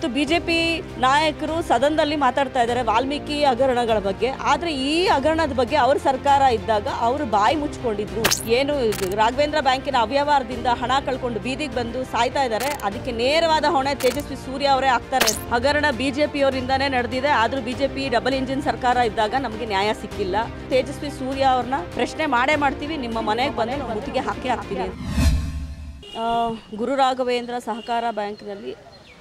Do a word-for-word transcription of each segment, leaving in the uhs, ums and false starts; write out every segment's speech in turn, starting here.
ಇವತ್ತು ಬಿಜೆಪಿ ನಾಯಕರು ಸದನದಲ್ಲಿ ಮಾತಾಡ್ತಾ ಇದ್ದಾರೆ ವಾಲ್ಮೀಕಿ ಹಗರಣಗಳ ಬಗ್ಗೆ. ಆದರೆ ಈ ಹಗರಣದ ಬಗ್ಗೆ ಅವ್ರ ಸರ್ಕಾರ ಇದ್ದಾಗ ಅವರು ಬಾಯಿ ಮುಚ್ಕೊಂಡಿದ್ರು. ಏನು ರಾಘವೇಂದ್ರ ಬ್ಯಾಂಕಿನ ಅವ್ಯವಹಾರದಿಂದ ಹಣ ಕಳ್ಕೊಂಡು ಬೀದಿಗೆ ಬಂದು ಸಾಯ್ತಾ ಇದ್ದಾರೆ, ಅದಕ್ಕೆ ನೇರವಾದ ಹೊಣೆ ತೇಜಸ್ವಿ ಸೂರ್ಯ ಅವರೇ ಆಗ್ತಾರೆ. ಹಗರಣ ಬಿಜೆಪಿಯವರಿಂದಾನೇ ನಡೆದಿದೆ. ಆದರೂ ಬಿಜೆಪಿ ಡಬಲ್ ಇಂಜಿನ್ ಸರ್ಕಾರ ಇದ್ದಾಗ ನಮಗೆ ನ್ಯಾಯ ಸಿಕ್ಕಿಲ್ಲ. ತೇಜಸ್ವಿ ಸೂರ್ಯ ಅವ್ರನ್ನ ಪ್ರಶ್ನೆ ಮಾಡೇ ಮಾಡ್ತೀವಿ, ನಿಮ್ಮ ಮನೆಗೆ ಬಂದು ನಾವು ಮುತ್ತಿಗೆ ಹಾಕಿ ಹಾಕ್ತೀವಿ. ಗುರು ರಾಘವೇಂದ್ರ ಸಹಕಾರ ಬ್ಯಾಂಕ್ನಲ್ಲಿ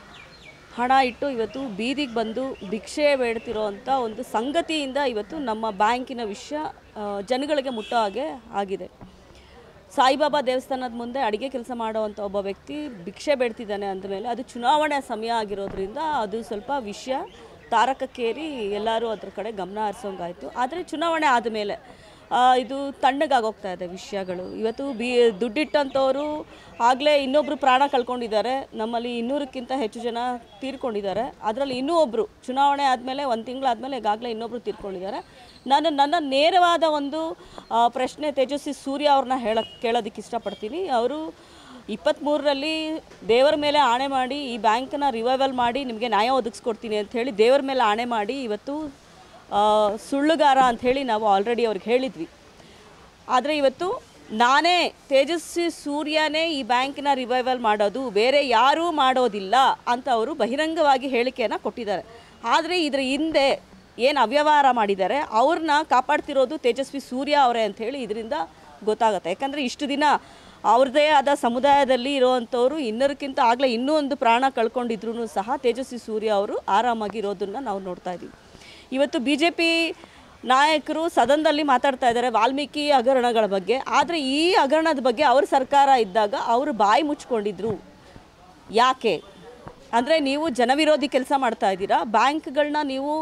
ಹಣ ಇಟ್ಟು ಇವತ್ತು ಬೀದಿಗೆ ಬಂದು ಭಿಕ್ಷೆ ಬೇಡ್ತಿರೋ ಅಂಥ ಒಂದು ಸಂಗತಿಯಿಂದ ಇವತ್ತು ನಮ್ಮ ಬ್ಯಾಂಕಿನ ವಿಷಯ ಜನಗಳಿಗೆ ಮುಟ್ಟೋ ಹಾಗೆ ಆಗಿದೆ. ಸಾಯಿಬಾಬಾ ದೇವಸ್ಥಾನದ ಮುಂದೆ ಅಡುಗೆ ಕೆಲಸ ಮಾಡೋವಂಥ ಒಬ್ಬ ವ್ಯಕ್ತಿ ಭಿಕ್ಷೆ ಬೇಡ್ತಿದ್ದಾನೆ ಅಂದಮೇಲೆ ಅದು ಚುನಾವಣೆ ಸಮಯ ಆಗಿರೋದ್ರಿಂದ ಅದು ಸ್ವಲ್ಪ ವಿಷಯ ತಾರಕಕ್ಕೇರಿ ಎಲ್ಲರೂ ಅದ್ರ ಕಡೆ ಗಮನ ಹರಿಸೋಂಗಾಯಿತು. ಆದರೆ ಚುನಾವಣೆ ಆದಮೇಲೆ ಇದು ತಣ್ಣಗಾಗೋಗ್ತಾ ಇದೆ ವಿಷಯಗಳು. ಇವತ್ತು ಬಿ ದುಡ್ಡಿಟ್ಟಂಥವರು ಆಗಲೇ ಇನ್ನೊಬ್ಬರು ಪ್ರಾಣ ಕಳ್ಕೊಂಡಿದ್ದಾರೆ. ನಮ್ಮಲ್ಲಿ ಇನ್ನೂರಕ್ಕಿಂತ ಹೆಚ್ಚು ಜನ ತೀರ್ಕೊಂಡಿದ್ದಾರೆ. ಅದರಲ್ಲಿ ಇನ್ನೂ ಒಬ್ಬರು ಚುನಾವಣೆ ಆದಮೇಲೆ ಒಂದು ತಿಂಗಳಾದಮೇಲೆ ಈಗಾಗಲೇ ಇನ್ನೊಬ್ಬರು ತೀರ್ಕೊಂಡಿದ್ದಾರೆ. ನಾನು ನನ್ನ ನೇರವಾದ ಒಂದು ಪ್ರಶ್ನೆ ತೇಜಸ್ವಿ ಸೂರ್ಯ ಅವ್ರನ್ನ ಹೇಳಕ್ಕೆ ಕೇಳೋದಕ್ಕೆ ಇಷ್ಟಪಡ್ತೀನಿ. ಅವರು ಇಪ್ಪತ್ತ್ಮೂರರಲ್ಲಿ ದೇವರ ಮೇಲೆ ಆಣೆ ಮಾಡಿ ಈ ಬ್ಯಾಂಕನ್ನು ರಿವೈವಲ್ ಮಾಡಿ ನಿಮಗೆ ನ್ಯಾಯ ಒದಗಿಸ್ಕೊಡ್ತೀನಿ ಅಂಥೇಳಿ ದೇವರ ಮೇಲೆ ಆಣೆ ಮಾಡಿ ಇವತ್ತು ಸುಳ್ಳುಗಾರ ಅಂಥೇಳಿ ನಾವು ಆಲ್ರೆಡಿ ಅವ್ರಿಗೆ ಹೇಳಿದ್ವಿ. ಆದರೆ ಇವತ್ತು ನಾನೇ ತೇಜಸ್ವಿ ಸೂರ್ಯನೇ ಈ ಬ್ಯಾಂಕಿನ ರಿವೈವಲ್ ಮಾಡೋದು, ಬೇರೆ ಯಾರೂ ಮಾಡೋದಿಲ್ಲ ಅಂತ ಅವರು ಬಹಿರಂಗವಾಗಿ ಹೇಳಿಕೆಯನ್ನು ಕೊಟ್ಟಿದ್ದಾರೆ. ಆದರೆ ಇದರ ಹಿಂದೆ ಏನು ಅವ್ಯವಹಾರ ಮಾಡಿದ್ದಾರೆ ಅವ್ರನ್ನ ಕಾಪಾಡ್ತಿರೋದು ತೇಜಸ್ವಿ ಸೂರ್ಯ ಅವರೇ ಅಂಥೇಳಿ ಇದರಿಂದ ಗೊತ್ತಾಗುತ್ತೆ. ಯಾಕಂದರೆ ಇಷ್ಟು ದಿನ ಅವ್ರದ್ದೇ ಆದ ಸಮುದಾಯದಲ್ಲಿ ಇರೋವಂಥವ್ರು ಇನ್ನೂರಕ್ಕಿಂತ ಆಗಲೇ ಇನ್ನೂ ಒಂದು ಪ್ರಾಣ ಕಳ್ಕೊಂಡಿದ್ರು ಸಹ ತೇಜಸ್ವಿ ಸೂರ್ಯ ಅವರು ಆರಾಮಾಗಿರೋದನ್ನು ನಾವು ನೋಡ್ತಾ ಇದ್ದೀವಿ. ಇವತ್ತು ಬಿ ಜೆ ಪಿ ನಾಯಕರು ಸದನದಲ್ಲಿ ಮಾತಾಡ್ತಾ ಇದ್ದಾರೆ ವಾಲ್ಮೀಕಿ ಹಗರಣಗಳ ಬಗ್ಗೆ. ಆದರೆ ಈ ಹಗರಣದ ಬಗ್ಗೆ ಅವ್ರ ಸರ್ಕಾರ ಇದ್ದಾಗ ಅವರು ಬಾಯಿ ಮುಚ್ಕೊಂಡಿದ್ರು. ಯಾಕೆ ಅಂದರೆ ನೀವು ಜನವಿರೋಧಿ ಕೆಲಸ ಮಾಡ್ತಾ ಇದ್ದೀರಾ. ಬ್ಯಾಂಕ್ಗಳನ್ನ ನೀವು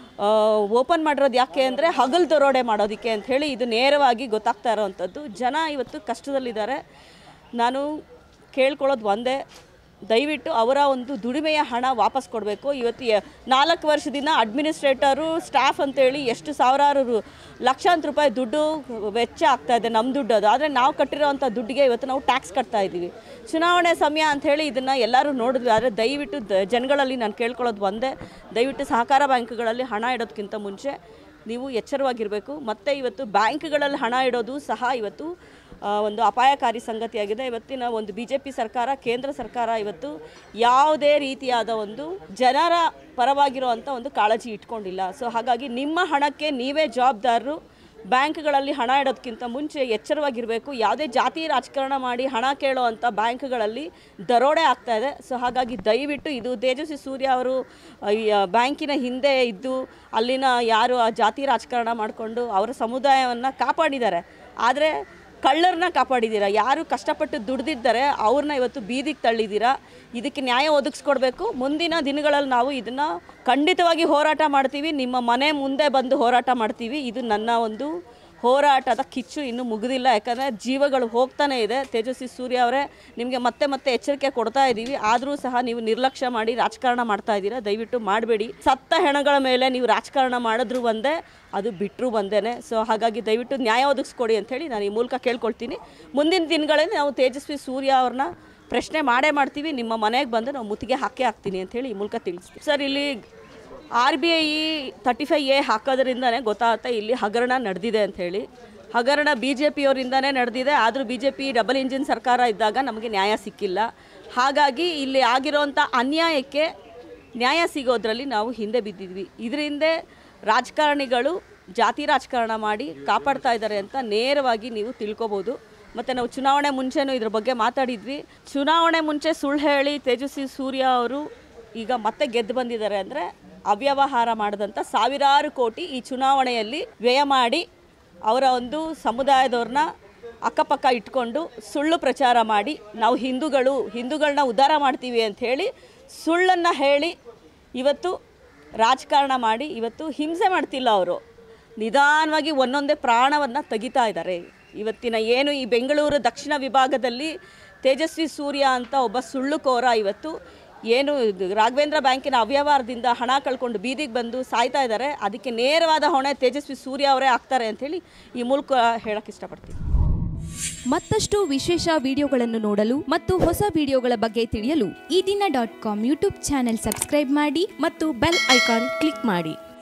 ಓಪನ್ ಮಾಡಿರೋದು ಯಾಕೆ ಅಂದರೆ ಹಗಲು ದರೋಡೆ ಮಾಡೋದಕ್ಕೆ ಅಂಥೇಳಿ ಇದು ನೇರವಾಗಿ ಗೊತ್ತಾಗ್ತಾ ಇರೋವಂಥದ್ದು. ಜನ ಇವತ್ತು ಕಷ್ಟದಲ್ಲಿದ್ದಾರೆ. ನಾನು ಕೇಳ್ಕೊಳ್ಳೋದು ಒಂದೇ, ದಯವಿಟ್ಟು ಅವರ ಒಂದು ದುಡಿಮೆಯ ಹಣ ವಾಪಸ್ ಕೊಡಬೇಕು. ಇವತ್ತು ನಾಲ್ಕು ವರ್ಷದಿಂದ ಅಡ್ಮಿನಿಸ್ಟ್ರೇಟರು ಸ್ಟಾಫ್ ಅಂತೇಳಿ ಎಷ್ಟು ಸಾವಿರಾರು ಲಕ್ಷಾಂತರ ರೂಪಾಯಿ ದುಡ್ಡು ವೆಚ್ಚ ಆಗ್ತಾಯಿದೆ, ನಮ್ಮ ದುಡ್ಡು ಅದು. ಆದರೆ ನಾವು ಕಟ್ಟಿರೋವಂಥ ದುಡ್ಡಿಗೆ ಇವತ್ತು ನಾವು ಟ್ಯಾಕ್ಸ್ ಕಟ್ತಾ ಇದ್ದೀವಿ. ಚುನಾವಣೆ ಸಮಯ ಅಂಥೇಳಿ ಇದನ್ನು ಎಲ್ಲರೂ ನೋಡಿದ್ವಿ. ಆದರೆ ದಯವಿಟ್ಟು ದ ಜನಗಳಲ್ಲಿ ನಾನು ಕೇಳ್ಕೊಳ್ಳೋದು ಒಂದೇ, ದಯವಿಟ್ಟು ಸಹಕಾರ ಬ್ಯಾಂಕ್ಗಳಲ್ಲಿ ಹಣ ಇಡೋದಕ್ಕಿಂತ ಮುಂಚೆ ನೀವು ಎಚ್ಚರವಾಗಿರಬೇಕು. ಮತ್ತು ಇವತ್ತು ಬ್ಯಾಂಕ್ಗಳಲ್ಲಿ ಹಣ ಇಡೋದು ಸಹ ಇವತ್ತು ಒಂದು ಅಪಾಯಕಾರಿ ಸಂಗತಿಯಾಗಿದೆ. ಇವತ್ತಿನ ಒಂದು ಬಿ ಜೆ ಪಿ ಸರ್ಕಾರ, ಕೇಂದ್ರ ಸರ್ಕಾರ ಇವತ್ತು ಯಾವುದೇ ರೀತಿಯಾದ ಒಂದು ಜನರ ಪರವಾಗಿರುವಂಥ ಒಂದು ಕಾಳಜಿ ಇಟ್ಕೊಂಡಿಲ್ಲ. ಸೊ ಹಾಗಾಗಿ ನಿಮ್ಮ ಹಣಕ್ಕೆ ನೀವೇ ಜವಾಬ್ದಾರರು. ಬ್ಯಾಂಕ್ಗಳಲ್ಲಿ ಹಣ ಇಡೋದಕ್ಕಿಂತ ಮುಂಚೆ ಎಚ್ಚರವಾಗಿರಬೇಕು. ಯಾವುದೇ ಜಾತಿ ರಾಜಕಾರಣ ಮಾಡಿ ಹಣ ಕೇಳೋ ಅಂಥ ಬ್ಯಾಂಕ್ಗಳಲ್ಲಿ ದರೋಡೆ ಆಗ್ತಾಯಿದೆ. ಸೊ ಹಾಗಾಗಿ ದಯವಿಟ್ಟು ಇದು ತೇಜಸ್ವಿ ಸೂರ್ಯ ಅವರು ಬ್ಯಾಂಕಿನ ಹಿಂದೆ ಇದ್ದು ಅಲ್ಲಿನ ಯಾರು ಆ ಜಾತಿ ರಾಜಕಾರಣ ಮಾಡಿಕೊಂಡು ಅವರ ಸಮುದಾಯವನ್ನು ಕಾಪಾಡಿದ್ದಾರೆ. ಆದರೆ ಕಳ್ಳರನ್ನ ಕಾಪಾಡಿದ್ದೀರಾ. ಯಾರು ಕಷ್ಟಪಟ್ಟು ದುಡ್ದಿದ್ದಾರೆ ಅವ್ರನ್ನ ಇವತ್ತು ಬೀದಿಗೆ ತಳ್ಳಿದ್ದೀರಾ. ಇದಕ್ಕೆ ನ್ಯಾಯ ಒದಗಿಸ್ಕೊಡ್ಬೇಕು. ಮುಂದಿನ ದಿನಗಳಲ್ಲಿ ನಾವು ಇದನ್ನು ಖಂಡಿತವಾಗಿ ಹೋರಾಟ ಮಾಡ್ತೀವಿ. ನಿಮ್ಮ ಮನೆ ಮುಂದೆ ಬಂದು ಹೋರಾಟ ಮಾಡ್ತೀವಿ. ಇದು ನನ್ನ ಒಂದು ಹೋರಾಟದ ಕಿಚ್ಚು ಇನ್ನೂ ಮುಗಿದಿಲ್ಲ. ಯಾಕಂದರೆ ಜೀವಗಳು ಹೋಗ್ತಾನೆ ಇದೆ. ತೇಜಸ್ವಿ ಸೂರ್ಯ ಅವರೇ, ನಿಮಗೆ ಮತ್ತೆ ಮತ್ತೆ ಎಚ್ಚರಿಕೆ ಕೊಡ್ತಾ ಇದ್ದೀವಿ. ಆದರೂ ಸಹ ನೀವು ನಿರ್ಲಕ್ಷ್ಯ ಮಾಡಿ ರಾಜಕಾರಣ ಮಾಡ್ತಾ ಇದ್ದೀರಾ. ದಯವಿಟ್ಟು ಮಾಡಬೇಡಿ. ಸತ್ತ ಹೆಣಗಳ ಮೇಲೆ ನೀವು ರಾಜಕಾರಣ ಮಾಡಿದ್ರು ಒಂದೇ, ಅದು ಬಿಟ್ಟರು ಬಂದೇನೆ. ಸೊ ಹಾಗಾಗಿ ದಯವಿಟ್ಟು ನ್ಯಾಯ ಒದಗಿಸ್ಕೊಡಿ ಅಂಥೇಳಿ ನಾನು ಈ ಮೂಲಕ ಕೇಳ್ಕೊಳ್ತೀನಿ. ಮುಂದಿನ ದಿನಗಳಲ್ಲಿ ನಾವು ತೇಜಸ್ವಿ ಸೂರ್ಯ ಅವ್ರನ್ನ ಪ್ರಶ್ನೆ ಮಾಡೇ ಮಾಡ್ತೀವಿ. ನಿಮ್ಮ ಮನೆಗೆ ಬಂದು ನಾವು ಮುತ್ತಿಗೆ ಹಾಕೇ ಹಾಕ್ತೀನಿ ಅಂಥೇಳಿ ಈ ಮೂಲಕ ತಿಳಿಸ್ತೀವಿ. ಸರ್, ಇಲ್ಲಿ R B I thirty five A ಹಾಕೋದ್ರಿಂದನೇ ಗೊತ್ತಾಗುತ್ತೆ ಇಲ್ಲಿ ಹಗರಣ ನಡೆದಿದೆ ಅಂಥೇಳಿ. ಹಗರಣ ಬಿ ಜೆ ಪಿಯವರಿಂದನೇ ನಡೆದಿದೆ. ಆದರೂ B J P double engine ಸರ್ಕಾರ ಇದ್ದಾಗ ನಮಗೆ ನ್ಯಾಯ ಸಿಕ್ಕಿಲ್ಲ. ಹಾಗಾಗಿ ಇಲ್ಲಿ ಆಗಿರೋವಂಥ ಅನ್ಯಾಯಕ್ಕೆ ನ್ಯಾಯ ಸಿಗೋದ್ರಲ್ಲಿ ನಾವು ಹಿಂದೆ ಬಿದ್ದಿದ್ವಿ. ಇದರಿಂದ ರಾಜಕಾರಣಿಗಳು ಜಾತಿ ರಾಜಕಾರಣ ಮಾಡಿ ಕಾಪಾಡ್ತಾ ಇದ್ದಾರೆ ಅಂತ ನೇರವಾಗಿ ನೀವು ತಿಳ್ಕೊಬೋದು. ಮತ್ತು ನಾವು ಚುನಾವಣೆ ಮುಂಚೆನೂ ಇದ್ರ ಬಗ್ಗೆ ಮಾತಾಡಿದ್ವಿ. ಚುನಾವಣೆ ಮುಂಚೆ ಸುಳ್ಳು ಹೇಳಿ ತೇಜಸ್ವಿ ಸೂರ್ಯ ಅವರು ಈಗ ಮತ್ತೆ ಗೆದ್ದು ಬಂದಿದ್ದಾರೆ. ಅಂದರೆ ಅವ್ಯವಹಾರ ಮಾಡಿದಂಥ ಸಾವಿರಾರು ಕೋಟಿ ಈ ಚುನಾವಣೆಯಲ್ಲಿ ವ್ಯಯ ಮಾಡಿ ಅವರ ಒಂದು ಸಮುದಾಯದವ್ರನ್ನ ಅಕ್ಕಪಕ್ಕ ಇಟ್ಕೊಂಡು ಸುಳ್ಳು ಪ್ರಚಾರ ಮಾಡಿ ನಾವು ಹಿಂದೂಗಳು ಹಿಂದೂಗಳನ್ನ ಉದ್ಧಾರ ಮಾಡ್ತೀವಿ ಅಂಥೇಳಿ ಸುಳ್ಳನ್ನು ಹೇಳಿ ಇವತ್ತು ರಾಜಕಾರಣ ಮಾಡಿ ಇವತ್ತು ಹಿಂಸೆ ಮಾಡ್ತಿಲ್ಲ. ಅವರು ನಿಧಾನವಾಗಿ ಒಂದೊಂದೇ ಪ್ರಾಣವನ್ನು ತೆಗಿತಾ ಇದ್ದಾರೆ. ಇವತ್ತಿನ ಏನು ಈ ಬೆಂಗಳೂರು ದಕ್ಷಿಣ ವಿಭಾಗದಲ್ಲಿ ತೇಜಸ್ವಿ ಸೂರ್ಯ ಅಂತ ಒಬ್ಬ ಸುಳ್ಳುಕೋರ ಇವತ್ತು ಏನು ರಾಘವೇಂದ್ರ ಬ್ಯಾಂಕಿನ ಅವ್ಯವಹಾರದಿಂದ ಹಣ ಕಳ್ಕೊಂಡು ಬೀದಿಗೆ ಬಂದು ಸಾಯ್ತಾ ಇದ್ದಾರೆ, ಅದಕ್ಕೆ ನೇರವಾದ ಹೊಣೆ ತೇಜಸ್ವಿ ಸೂರ್ಯ ಅವರೇ ಆಗ್ತಾರೆ ಅಂಥೇಳಿ ಈ ಮೂಲಕ ಹೇಳೋಕ್ಕೆ ಇಷ್ಟಪಡ್ತೀನಿ. ಮತ್ತಷ್ಟು ವಿಶೇಷ ವಿಡಿಯೋಗಳನ್ನು ನೋಡಲು ಮತ್ತು ಹೊಸ ವಿಡಿಯೋಗಳ ಬಗ್ಗೆ ತಿಳಿಯಲು ಈ ದಿನ dot com YouTube channel subscribe ಮಾಡಿ ಮತ್ತು ಬೆಲ್ ಐಕಾನ್ ಕ್ಲಿಕ್ ಮಾಡಿ.